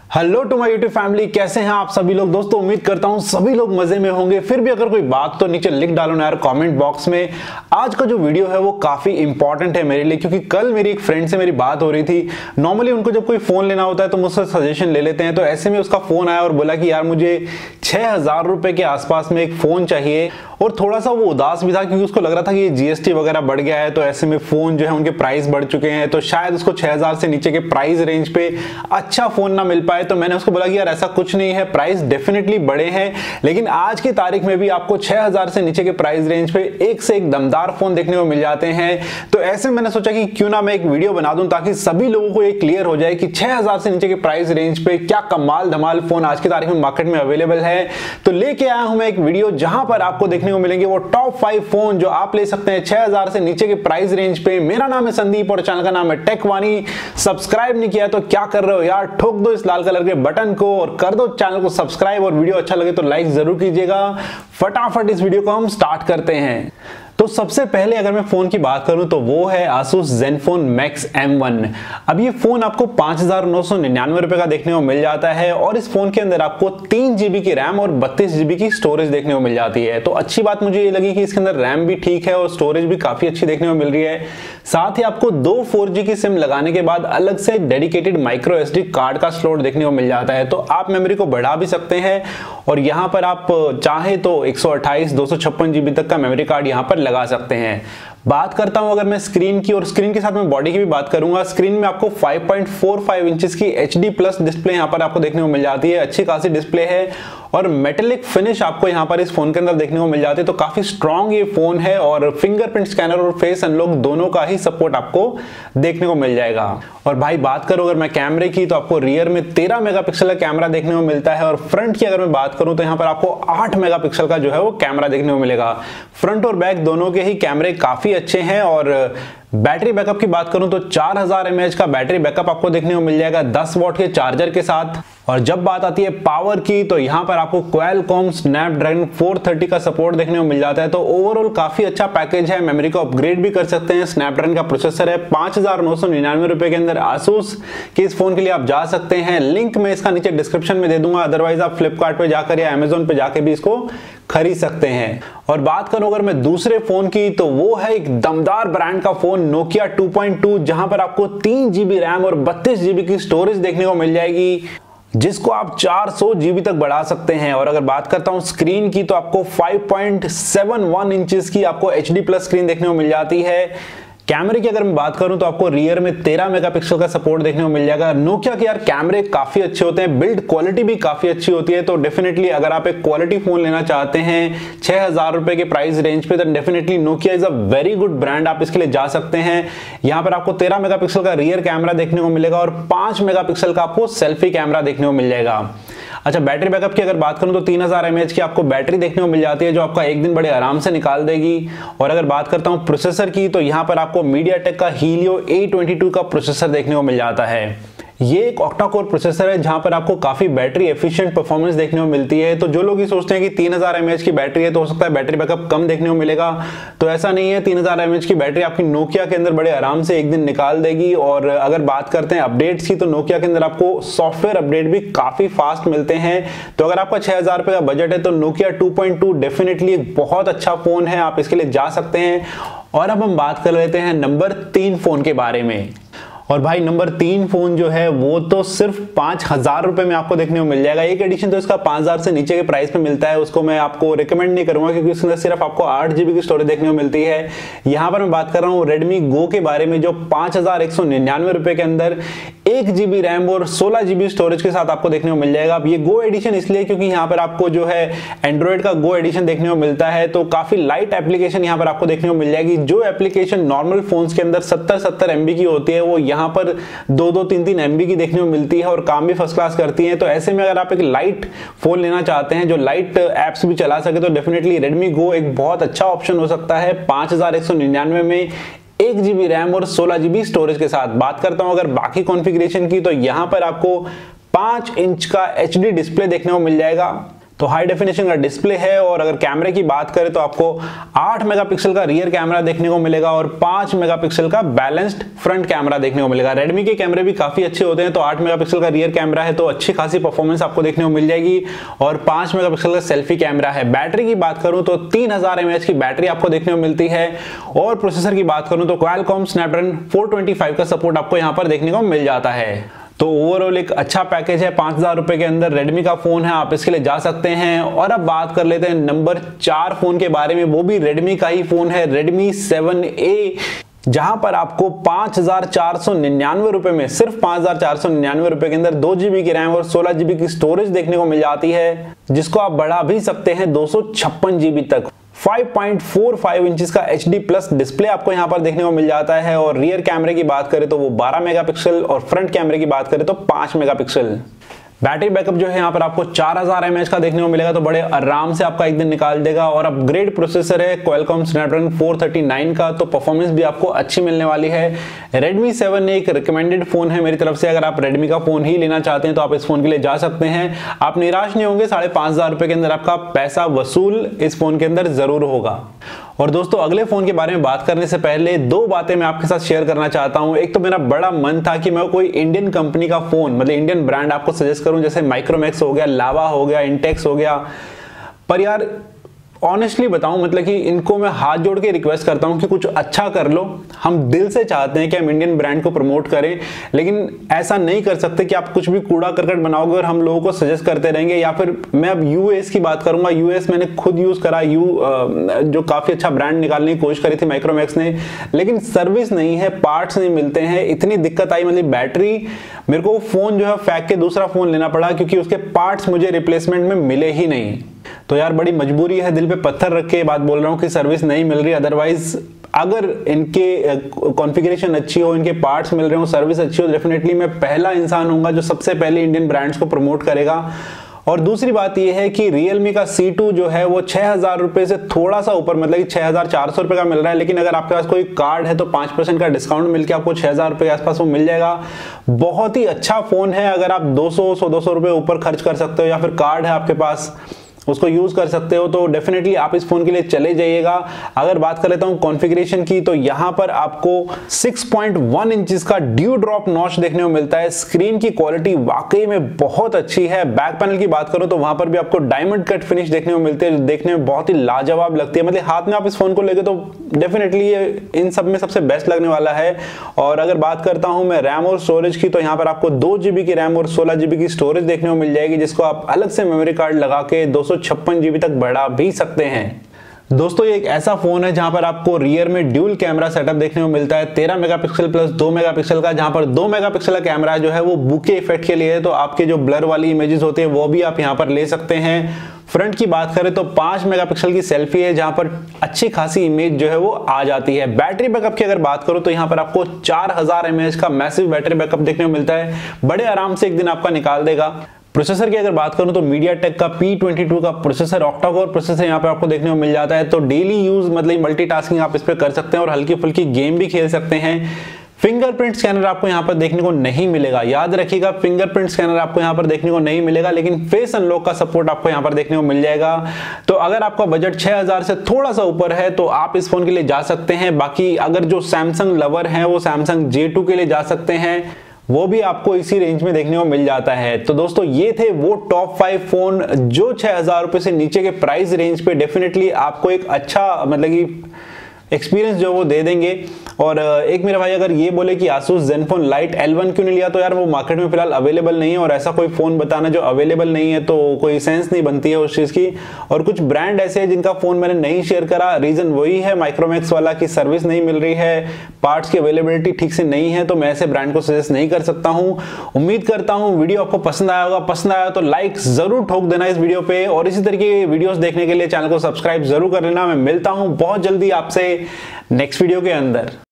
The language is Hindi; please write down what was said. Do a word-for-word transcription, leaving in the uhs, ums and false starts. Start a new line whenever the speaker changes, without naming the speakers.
Hello to my YouTube family, कैसे हैं आप सभी लोग। दोस्तों उम्मीद करता हूं सभी लोग मजे में होंगे। फिर भी अगर कोई बात तो नीचे लिख डालो ना यार कमेंट बॉक्स में। आज का जो वीडियो है वो काफी इंपॉर्टेंट है मेरे लिए, क्योंकि कल मेरी एक फ्रेंड से मेरी बात हो रही थी। नॉर्मली उनको जब कोई फोन लेना होता है तो मुझसे सजेशन ले लेते हैं, तो ऐसे में उसका फोन आया और बोला कि यार मुझे छह हजार रुपए के आसपास में एक फोन चाहिए। और थोड़ा सा वो उदास भी था क्योंकि उसको लग रहा था कि जीएसटी वगैरह बढ़ गया है, तो ऐसे में फोन जो है उनके प्राइस बढ़ चुके हैं, तो शायद उसको छह हजार से नीचे के प्राइस रेंज पे अच्छा फोन ना मिल पाए। तो मैंने उसको बोला कि यार ऐसा कुछ नहीं है, प्राइस डेफिनेटली बढ़े हैं, लेकिन आज की तारीख में भी आपको छह हजार से नीचे के प्राइस रेंज पे एक से एक दमदार फोन देखने को मिल जाते हैं। तो ऐसे मैंने सोचा कि क्यों ना मैं एक वीडियो बना दूं ताकि सभी लोगों को ये क्लियर हो जाए कि छह हजार से नीचे के प्राइस रेंज पे क्या कमाल धमाल फोन आज की तारीख में मार्केट में अवेलेबल है। तो लेके आया हूं मैं एक वीडियो जहां पर आपको देखने को मिलेंगे वो टॉप फाइव फोन जो आप ले सकते हैं छह हजार से नीचे के प्राइस रेंज पे। मेरा नाम है संदीप और चैनल का नाम है टेक वाणी। सब्सक्राइब नहीं किया तो क्या कर रहे हो यार, ठोक दो इस लाल कलर के बटन को और कर दो चैनल को सब्सक्राइब, और वीडियो अच्छा लगे तो लाइक जरूर कीजिएगा। फटाफट इस वीडियो को हम स्टार्ट करते हैं। तो सबसे पहले अगर मैं फोन की बात करूं तो वो है Asus Zenfone Max M one. अब ये फोन आपको पांच हजार नौ सौ निन्यानवे रुपए का देखने को मिल जाता है, और इस फोन के अंदर आपको तीन जीबी की रैम और बत्तीस जीबी की स्टोरेज देखने को मिल जाती है। तो अच्छी बात मुझे ये लगी कि इसके अंदर रैम भी ठीक है और स्टोरेज भी काफी अच्छी देखने को मिल रही है। साथ ही आपको दो फोर जी की सिम लगाने के बाद अलग से डेडिकेटेड माइक्रो एसडी कार्ड का स्लॉट देखने को मिल जाता है, तो आप मेमोरी को बढ़ा भी सकते हैं और यहाँ पर आप चाहे तो एक सौ अट्ठाईस दो सौ छप्पन जीबी तक का मेमोरी कार्ड यहाँ पर लगा सकते हैं। बात करता हूं अगर मैं स्क्रीन की, और स्क्रीन के साथ मैं बॉडी की भी बात करूंगा। स्क्रीन में आपको five point four five inches की एच डी प्लस डिस्प्ले यहां पर आपको देखने को मिल जाती है। अच्छी खासी डिस्प्ले है और मेटेलिक फिनिश आपको यहां पर इस फोन के अंदर देखने को मिल जाती है, तो काफी स्ट्रांग ये फोन है। और फिंगरप्रिंट स्कैनर और फेस अनलॉक दोनों का ही सपोर्ट आपको देखने को मिल जाएगा। और भाई बात करो अगर मैं कैमरे की, तो आपको रियर में तेरह मेगापिक्सल का कैमरा देखने को मिलता है, और फ्रंट की अगर मैं बात करूं तो यहाँ पर आपको आठ मेगापिक्सल का जो है वो कैमरा देखने को मिलेगा। फ्रंट और बैक दोनों के ही कैमरे काफी अच्छे हैं। और बैटरी बैकअप की बात करूं तो चार हजार एम ए एच का बैटरी बैकअप आपको देखने को मिल जाएगा दस वॉट के चार्जर के साथ। और जब बात आती है पावर की, तो यहां पर आपको क्वालकॉम स्नैपड्रैगन फोर थर्टी का सपोर्ट देखने को मिल जाता है। तो ओवरऑल काफी अच्छा पैकेज है, मेमोरी को अपग्रेड भी कर सकते हैं। स्नैपड्रैगन का प्रोसेसर है। पांच हजार नौ सौ निन्यानवे रुपए के अंदर Asus के इस फोन के लिए आप जा सकते हैं। लिंक मैं इसका नीचे डिस्क्रिप्शन में दे दूंगा, अदरवाइज आप फ्लिपकार्ट पे जाकर या अमेजोन पे जाकर भी इसको खरीद सकते हैं। और बात करूं अगर मैं दूसरे फोन की, तो वो है एक दमदार ब्रांड का phone Nokia two point two, जहां पर आपको तीन जीबी रैम और बत्तीस जीबी की स्टोरेज देखने को मिल जाएगी, जिसको आप चार सौ जीबी तक बढ़ा सकते हैं। और अगर बात करता हूं स्क्रीन की, तो आपको five point seven one inches की आपको एच डी प्लस स्क्रीन देखने को मिल जाती है। कैमरे की अगर मैं बात करूं तो आपको रियर में तेरह मेगापिक्सल का सपोर्ट देखने को मिल जाएगा। नोकिया के यार कैमरे काफी अच्छे होते हैं, बिल्ड क्वालिटी भी काफी अच्छी होती है, तो डेफिनेटली अगर आप एक क्वालिटी फोन लेना चाहते हैं छह हजार रुपए के प्राइस रेंज पे, तो definitely Nokia is a very good brand, आप इसके लिए जा सकते हैं। यहाँ पर आपको तेरह मेगापिक्सल का रियर कैमरा देखने को मिलेगा और पांच मेगापिक्सल का आपको सेल्फी कैमरा देखने को मिल जाएगा। अच्छा, बैटरी बैकअप की अगर बात करूं तो तीन हजार एम ए एच की आपको बैटरी देखने को मिल जाती है, जो आपका एक दिन बड़े आराम से निकाल देगी। और अगर बात करता हूं प्रोसेसर की, तो यहां पर आपको मीडियाटेक का हीलियो ए ट्वेंटी टू का प्रोसेसर देखने को मिल जाता है। ये एक ऑक्टा कोर प्रोसेसर है जहां पर आपको काफी बैटरी एफिशिएंट परफॉर्मेंस देखने को मिलती है। तो जो लोग ये सोचते हैं कि तीन हजार एम ए एच की बैटरी है तो हो सकता है बैटरी बैकअप कम देखने को मिलेगा, तो ऐसा नहीं है। तीन हजार एम ए एच की बैटरी आपकी नोकिया के अंदर बड़े आराम से एक दिन निकाल देगी। और अगर बात करते हैं अपडेट्स की, तो नोकिया के अंदर आपको सॉफ्टवेयर अपडेट भी काफी फास्ट मिलते हैं। तो अगर आपका छह हजार रुपए का बजट है तो Nokia two point two definitely एक बहुत अच्छा फोन है, आप इसके लिए जा सकते हैं। और अब हम बात कर लेते हैं नंबर तीन फोन के बारे में। और भाई नंबर तीन फोन जो है वो तो सिर्फ पांच हजार रुपए में आपको देखने को मिल जाएगा। एक एडिशन तो इसका पांच हजार से नीचे के प्राइस पे मिलता है, उसको मैं आपको रिकमेंड नहीं करूंगा क्योंकि उसके अंदर सिर्फ आपको आठ जीबी की स्टोरेज देखने को मिलती है। यहाँ पर मैं बात कर रहा हूँ रेडमी गो के बारे में, जो पांच हजार एक सौ निन्यानवे रुपए के अंदर एक जीबी रैम और सोलह जीबी स्टोरेज के साथ आपको देखने को मिल जाएगा। अब ये गो एडिशन इसलिए क्योंकि यहाँ पर आपको जो है एंड्रॉइड का गो एडिशन देखने को मिलता है, तो काफी लाइट एप्लीकेशन यहाँ पर आपको देखने को मिल जाएगी। जो एप्लीकेशन नॉर्मल फोन्स के अंदर सत्तर सत्तर एमबी की होती है, वो यहाँ पर दो दो तीन तीन एमबी की देखने को मिलती है और काम भी फर्स्ट क्लास करती है। तो ऐसे में अगर आप एक लाइट फोन लेना चाहते हैं जो लाइट एप्स भी चला सके, तो डेफिनेटली रेडमी गो एक बहुत अच्छा ऑप्शन हो सकता है पांच हजार एक सौ निन्यानवे में एक जीबी रैम और सोलह जीबी स्टोरेज के साथ। बात करता हूं अगर बाकी कॉन्फ़िगरेशन की, तो यहां पर आपको पांच इंच का एच डी डिस्प्ले देखने को मिल जाएगा। तो हाई डेफिनेशन का डिस्प्ले है। और अगर कैमरे की बात करें तो आपको आठ मेगापिक्सल का रियर कैमरा देखने को मिलेगा और पांच मेगापिक्सल का बैलेंस्ड फ्रंट कैमरा देखने को मिलेगा। रेडमी के कैमरे भी काफी अच्छे होते हैं, तो आठ मेगापिक्सल का रियर कैमरा है तो अच्छी खासी परफॉर्मेंस आपको देखने को मिल जाएगी। और पांच मेगापिक्सल का सेल्फी कैमरा है। बैटरी की बात करूं तो तीन हजार एमएएच की बैटरी आपको देखने को मिलती है। और प्रोसेसर की बात करूं तो Qualcomm Snapdragon four twenty five का सपोर्ट आपको यहां पर देखने को मिल जाता है। तो ओवरऑल एक अच्छा पैकेज है, पांच हजार रुपए के अंदर रेडमी का फोन है, आप इसके लिए जा सकते हैं। और अब बात कर लेते हैं नंबर चार फोन के बारे में, वो भी रेडमी का ही फोन है, रेडमी सेवन ए, जहां पर आपको पांच हजार चार सौ निन्यानवे रुपए में, सिर्फ पांच हजार चार सौ निन्यानवे रुपए के अंदर दो जीबी की रैम और सोलह जीबी की स्टोरेज देखने को मिल जाती है, जिसको आप बढ़ा भी सकते हैं दो सौ छप्पन जीबी तक। Five point four five inches का एच डी प्लस डिस्प्ले आपको यहां पर देखने को मिल जाता है। और रियर कैमरे की बात करें तो वो बारह मेगापिक्सल और फ्रंट कैमरे की बात करें तो पांच मेगापिक्सल। बैटरी बैकअप जो है यहाँ पर आपको चार हजार एमएएच का देखने को मिलेगा, तो बड़े आराम से आपका एक दिन निकाल देगा। और अपग्रेड प्रोसेसर है Qualcomm Snapdragon four thirty nine का, तो परफॉर्मेंस भी आपको अच्छी मिलने वाली है। रेडमी सेवन एक रिकमेंडेड फोन है मेरी तरफ से, अगर आप रेडमी का फोन ही लेना चाहते हैं तो आप इस फोन के लिए जा सकते हैं, आप निराश नहीं होंगे। साढ़े पांच हजार रुपए के अंदर आपका पैसा वसूल इस फोन के अंदर जरूर होगा। और दोस्तों अगले फोन के बारे में बात करने से पहले दो बातें मैं आपके साथ शेयर करना चाहता हूं। एक तो मेरा बड़ा मन था कि मैं कोई इंडियन कंपनी का फोन, मतलब इंडियन ब्रांड आपको सजेस्ट करूं, जैसे माइक्रोमैक्स हो गया, लावा हो गया, इंटेक्स हो गया, पर यार ऑनेस्टली बताऊं, मतलब कि इनको मैं हाथ जोड़ के रिक्वेस्ट करता हूं कि कुछ अच्छा कर लो। हम दिल से चाहते हैं कि हम इंडियन ब्रांड को प्रमोट करें, लेकिन ऐसा नहीं कर सकते कि आप कुछ भी कूड़ा करकट बनाओगे और हम लोगों को सजेस्ट करते रहेंगे। या फिर मैं अब यूएस की बात करूंगा, यूएस मैंने खुद यूज करा, यू जो काफी अच्छा ब्रांड निकालने की कोशिश करी थी माइक्रोमैक्स ने, लेकिन सर्विस नहीं है, पार्ट्स नहीं मिलते हैं, इतनी दिक्कत आई। मतलब बैटरी, मेरे को फोन जो है फेंक के दूसरा फोन लेना पड़ा क्योंकि उसके पार्ट्स मुझे रिप्लेसमेंट में मिले ही नहीं। तो यार बड़ी मजबूरी है, दिल पे पत्थर रख के बात बोल रहा हूं कि सर्विस नहीं मिल रही। अदरवाइज अगर इनके कॉन्फ़िगरेशन अच्छी हो, इनके पार्ट्स मिल रहे हो, सर्विस अच्छी हो, डेफिनेटली मैं पहला इंसान होऊंगा जो सबसे पहले इंडियन ब्रांड्स को प्रमोट करेगा। और दूसरी बात यह है कि Realme का सी टू जो है वो छह हजार रुपए से थोड़ा सा ऊपर, मतलब कि छह हजार चार सौ रुपए का मिल रहा है, लेकिन अगर आपके पास कोई कार्ड है तो पांच परसेंट का डिस्काउंट मिलकर आपको छह हजार रुपए के आसपास वो मिल जाएगा। बहुत ही अच्छा फोन है, अगर आप दो सौ सौ दो सौ रुपए ऊपर खर्च कर सकते हो या फिर कार्ड है आपके पास उसको यूज कर सकते हो, तो डेफिनेटली आप इस फोन के लिए चले जाइएगा। अगर बात कर लेता हूं कॉन्फ़िगरेशन की, तो यहां पर आपको सिक्स पॉइंट वन इंचेस का ड्यू ड्रॉप नॉच देखने को मिलता है। स्क्रीन की क्वालिटी वाकई में बहुत अच्छी है। बैक पैनल की बात करो तो वहां पर भी आपको डायमंड कट फिनिश देखने को मिलती है, देखने में बहुत ही लाजवाब लगती है। मतलब हाथ में आप इस फोन को लेके तो डेफिनेटली ये इन सब में सबसे बेस्ट लगने वाला है। और अगर बात करता हूं मैं रैम और स्टोरेज की, तो यहां पर आपको दो जीबी की रैम और सोलह जीबी की स्टोरेज देखने को मिल जाएगी, जिसको आप अलग से मेमोरी कार्ड लगा के दो सौ छप्पन जीबी तक बढ़ा भी सकते हैं। दोस्तों ये एक ऐसा फोन है जहां पर आपको रियर में ड्यूल कैमरा सेटअप देखने को मिलता है, तेरह मेगापिक्सल प्लस दो मेगापिक्सल का, जहां पर दो मेगापिक्सल का कैमरा जो है वो बुके इफेक्ट के लिए है, तो आपके जो ब्लर वाली इमेजेस होती है वो भी आप यहां पर ले सकते हैं। फ्रंट की बात करें तो पांच मेगापिक्सल की सेल्फी है, जहां पर अच्छी खासी इमेज जो है वो आ जाती है। बैटरी बैकअप की अगर बात करो तो यहां पर आपको चार हजार एमएएच का मैसिव बैटरी बैकअप देखने को मिलता है, बड़े आराम से एक दिन आपका निकाल देगा। प्रोसेसर की अगर बात करूं तो MediaTek का पी ट्वेंटी टू का प्रोसेसर, ऑक्टा कोर प्रोसेसर यहां पे आपको देखने को मिल जाता है, तो डेली यूज मतलब मल्टीटास्किंग आप इस पे कर सकते हैं और हल्की फुल्की गेम भी खेल सकते हैं। फिंगरप्रिंट स्कैनर आपको यहां पर देखने को नहीं मिलेगा, याद रखिएगा फिंगरप्रिंट स्कैनर आपको यहां पर देखने को नहीं मिलेगा, लेकिन फेस अनलॉक का सपोर्ट आपको यहां पर देखने को मिल जाएगा। तो अगर आपका बजट छह हजार से थोड़ा सा ऊपर है तो आप इस फोन के लिए जा सकते हैं। बाकी अगर जो सैमसंग लवर हैं वो सैमसंग जे टू के लिए जा सकते हैं, वो भी आपको इसी रेंज में देखने को मिल जाता है। तो दोस्तों ये थे वो टॉप फाइव फोन जो छह हजार रुपए से नीचे के प्राइस रेंज पे डेफिनेटली आपको एक अच्छा मतलब कि एक्सपीरियंस जो वो दे देंगे। और एक मेरे भाई अगर ये बोले कि Asus Zenfone Lite L one क्यों नहीं लिया, तो यार वो मार्केट में फिलहाल अवेलेबल नहीं है, और ऐसा कोई फोन बताना जो अवेलेबल नहीं है तो कोई सेंस नहीं बनती है उस चीज की। और कुछ ब्रांड ऐसे हैं जिनका फोन मैंने नहीं शेयर करा, रीजन वही है माइक्रोमैक्स वाला की सर्विस नहीं मिल रही है, पार्ट्स की अवेलेबिलिटी ठीक से नहीं है, तो मैं ऐसे ब्रांड को सजेस्ट नहीं कर सकता हूँ। उम्मीद करता हूँ वीडियो आपको पसंद आया होगा, पसंद आया तो लाइक जरूर ठोक देना इस वीडियो पे, और इसी तरीके के वीडियोस देखने के लिए चैनल को सब्सक्राइब जरूर कर लेना। मैं मिलता हूँ बहुत जल्दी आपसे नेक्स्ट वीडियो के अंदर।